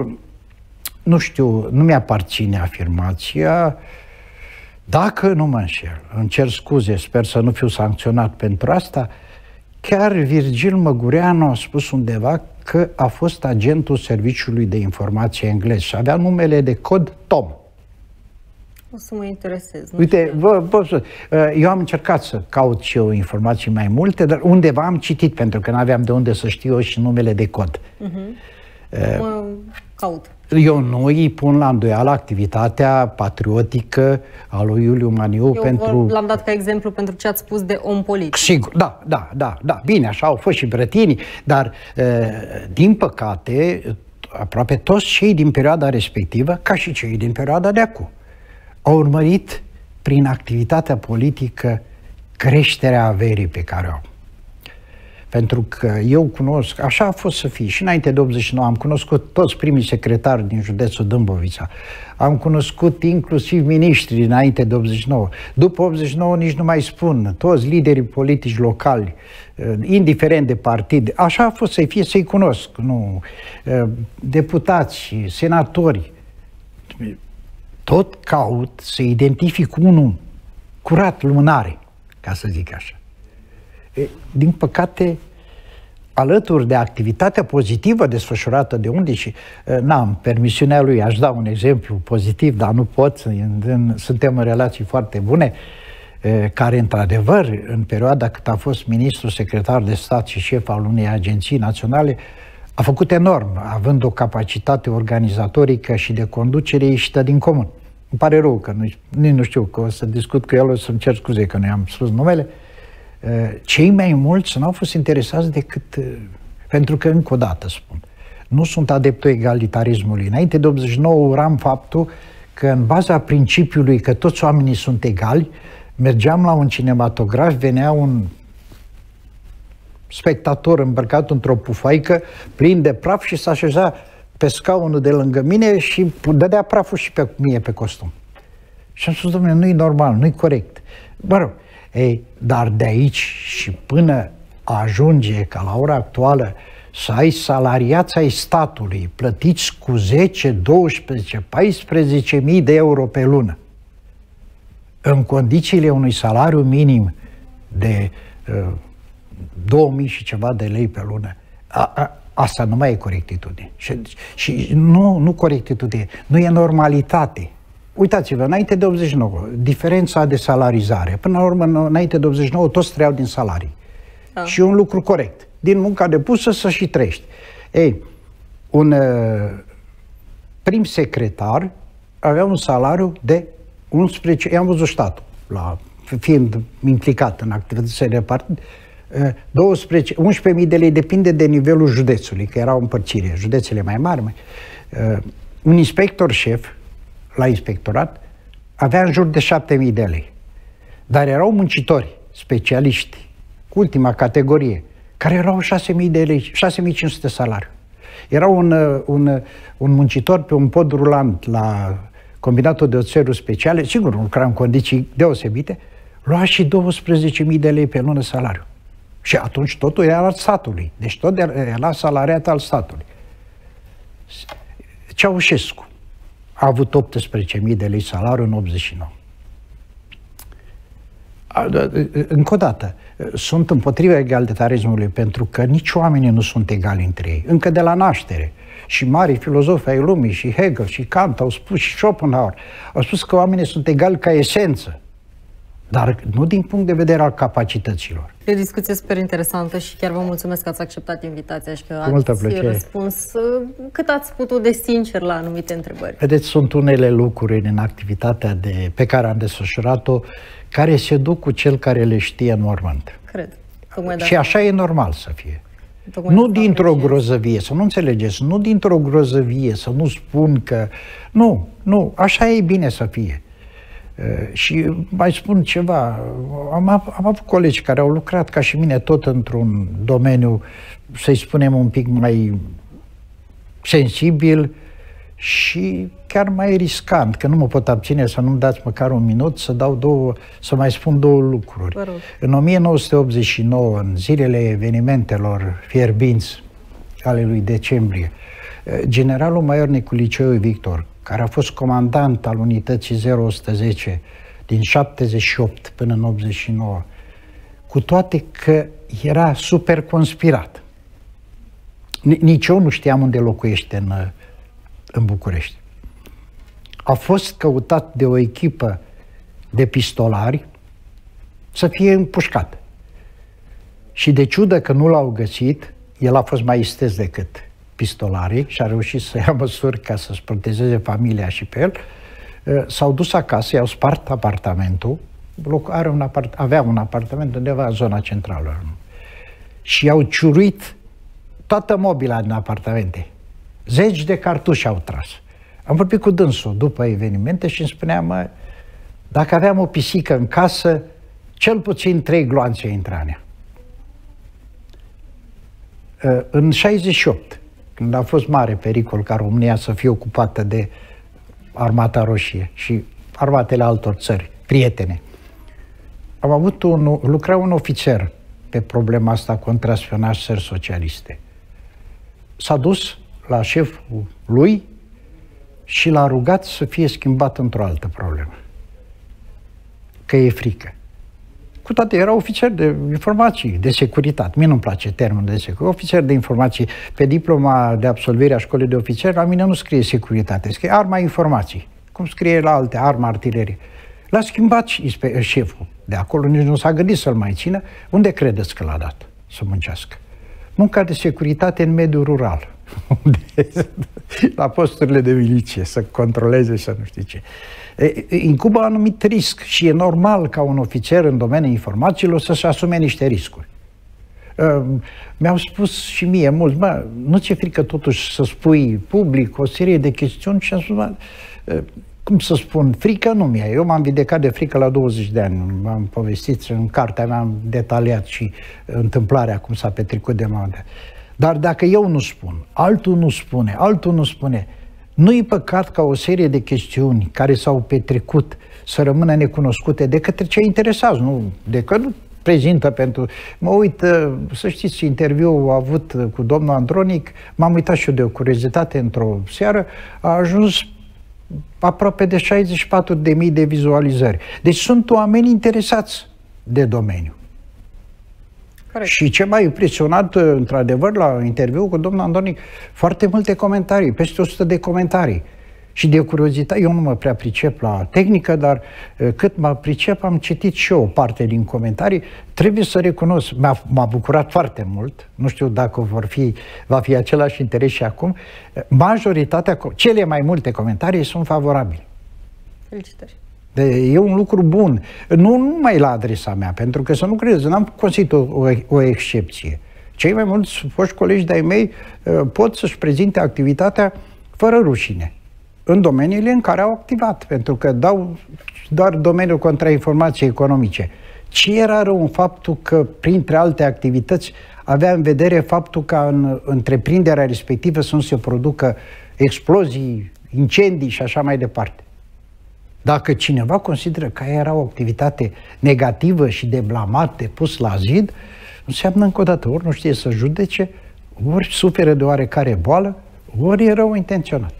nu știu, nu mi-aparține afirmația. Dacă nu mă înșel, îmi cer scuze, sper să nu fiu sancționat pentru asta, chiar Virgil Măgureanu a spus undeva că a fost agentul Serviciului de Informație englez și avea numele de cod Tom. O să mă interesez. Uite, eu am încercat să caut și eu informații mai multe, dar undeva am citit, pentru că n-aveam de unde să știu eu și numele de cod. Mă caut. Eu nu îi pun la îndoială activitatea patriotică a lui Iuliu Maniu pentru... l-am dat ca exemplu pentru ce ați spus de om politic. Sigur, da. Bine, așa au fost și brătinii, dar din păcate, aproape toți cei din perioada respectivă, ca și cei din perioada de acum, au urmărit prin activitatea politică creșterea averii pe care o au. Pentru că eu cunosc, așa a fost să fie, și înainte de 89 am cunoscut toți primii secretari din județul Dâmbovița, am cunoscut inclusiv miniștri înainte de 89. După 89 nici nu mai spun, toți liderii politici locali, indiferent de partid, așa a fost să fie, să-i cunosc, nu, deputați, senatori, tot caut să identific unul curat, lumânare, ca să zic așa. Din păcate, alături de activitatea pozitivă desfășurată de unde și n-am permisiunea lui, aș da un exemplu pozitiv, dar nu pot, suntem în relații foarte bune. care, într-adevăr, în perioada cât a fost ministru, secretar de stat și șef al unei agenții naționale, a făcut enorm, având o capacitate organizatorică și de conducere ieșită din comun. Îmi pare rău că nu știu, că o să discut cu el, o să-mi cer scuze că nu i-am spus numele. Cei mai mulți n-au fost interesați decât, pentru că, încă o dată spun, nu sunt adeptul egalitarismului. Înainte de 89 uram faptul că în baza principiului că toți oamenii sunt egali, mergeam la un cinematograf, venea un spectator îmbrăcat într-o pufaică, plin de praf și s-a așeza pe scaunul de lângă mine și dădea praful și pe mie pe costum. Și am spus, domnule, nu-i normal, nu-i corect. Mă rog, dar de aici și până ajunge ca la ora actuală să ai salariați ai statului plătiți cu 10, 12, 14.000 de euro pe lună, în condițiile unui salariu minim de 2000 și ceva de lei pe lună, asta nu mai e corectitudine. Și nu corectitudine, nu e normalitate. Uitați-vă, înainte de 89, diferența de salarizare, până la urmă, înainte de 89, toți trăiau din salarii. Și un lucru corect. Din munca depusă să și trăiești. Un prim secretar avea un salariu de 11, i-am văzut statul, fiind implicat în activitățile de partid, 11.000 de lei, depinde de nivelul județului, că era o împărțire, județele mai mari. Un inspector șef la inspectorat avea în jur de 7.000 de lei. Dar erau muncitori, specialiști, cu ultima categorie, care erau 6.000 de lei, 6.500 de salariu. Era un muncitor pe un pod rulant la combinatul de oțeluri speciale, sigur, lucra în condiții deosebite, lua și 12.000 de lei pe lună salariu. Și atunci totul era al statului. Deci tot era salariat al statului. Ceaușescu a avut 18.000 de lei salariu în 89. Încă o dată, sunt împotriva egalitarismului pentru că nici oamenii nu sunt egali între ei. Încă de la naștere. Și mari filozofi ai lumii, și Hegel, și Kant au spus, și Schopenhauer, au spus că oamenii sunt egali ca esență, dar nu din punct de vedere al capacităților. E o discuție super interesantă și chiar vă mulțumesc că ați acceptat invitația și că ați răspuns cât ați putut de sincer la anumite întrebări. Vedeți, sunt unele lucruri în activitatea pe care am desfășurat-o care se duc cu cel care le știe în mormânt. Cred. Și așa e normal să fie. Nu dintr-o grozăvie, să nu înțelegeți, nu dintr-o grozăvie, să nu spun că... Nu, așa e bine să fie. Și mai spun ceva, am avut colegi care au lucrat ca și mine tot într-un domeniu, să-i spunem, un pic mai sensibil și chiar mai riscant, că nu mă pot abține să nu-mi dați măcar un minut să mai spun două lucruri. În 1989, în zilele evenimentelor fierbinți ale lui decembrie, generalul major Niculiceu Victor, care a fost comandant al unității 0110 din 78 până în 89, cu toate că era super conspirat. Nici eu nu știam unde locuiește în București. A fost căutat de o echipă de pistolari să fie împușcat. Și de ciudă că nu l-au găsit, el a fost mai isteț decât pistolarii și a reușit să ia măsuri ca să-și protejeze familia și pe el, s-au dus acasă, i-au spart apartamentul, avea un apartament undeva în zona centrală și i-au ciuruit toată mobila din apartamente. Zeci de cartuși au tras. Am vorbit cu dânsul după evenimente și îmi spunea, dacă aveam o pisică în casă, cel puțin 3 gloanțe intra în ea. În 68, când a fost mare pericol ca România să fie ocupată de Armata Roșie și armatele altor țări, prietene, lucra un ofițer pe problema asta contra spionaj țări socialiste. S-a dus la șeful lui și l-a rugat să fie schimbat într-o altă problemă. Că e frică. Cu toate, era ofițer de informații, de securitate. Mie nu-mi place termenul de securitate. Ofițer de informații. Pe diploma de absolvire a școlii de ofițer, la mine nu scrie securitate, scrie arma informații. Cum scrie la alte, arma artilerie. L-a schimbat șeful. De acolo nici nu s-a gândit să-l mai țină. Unde credeți că l-a dat să muncească? Munca de securitate în mediul rural. La posturile de miliție, să controleze și să nu știu ce. Incubă un anumit risc și e normal ca un ofițer în domeniul informațiilor să-și asume niște riscuri. Mi-au spus și mie mulți, bă, nu ți-e frică totuși să spui public o serie de chestiuni și am spus, bă, cum să spun, frică nu mi-e. Eu m-am vindecat de frică la 20 de ani. M-am povestit în cartea mea, am detaliat și întâmplarea cum s-a petrecut de mare. Dar dacă eu nu spun, altul nu spune, altul nu spune, nu-i păcat ca o serie de chestiuni care s-au petrecut să rămână necunoscute de către cei interesați, nu de că nu prezintă pentru... Mă uit, să știți, interviul avut cu domnul Andronic, m-am uitat și eu de o curiozitate într-o seară, a ajuns aproape de 64.000 de vizualizări. Deci sunt oameni interesați de domeniu. Corect. Și ce m-a impresionat, într-adevăr, la interviu cu domnul Andronic, foarte multe comentarii, peste 100 de comentarii. Și de curiozitate, eu nu mă prea pricep la tehnică, dar cât mă pricep, am citit și eu o parte din comentarii. Trebuie să recunosc, m-a bucurat foarte mult, nu știu dacă va fi același interes și acum, majoritatea, cele mai multe comentarii sunt favorabile. Felicitări! E un lucru bun, nu numai la adresa mea, pentru că să nu credeți, n-am considerat o excepție. Cei mai mulți foști colegi de-ai mei pot să-și prezinte activitatea fără rușine în domeniile în care au activat, pentru că dau doar domeniul contrainformației economice. Ce era rău în faptul că, printre alte activități, avea în vedere faptul ca în întreprinderea respectivă să nu se producă explozii, incendii și așa mai departe. Dacă cineva consideră că era o activitate negativă și de blamat, de pus la zid, înseamnă încă o dată, ori nu știe să judece, ori suferă de oarecare boală, ori e rău intenționat.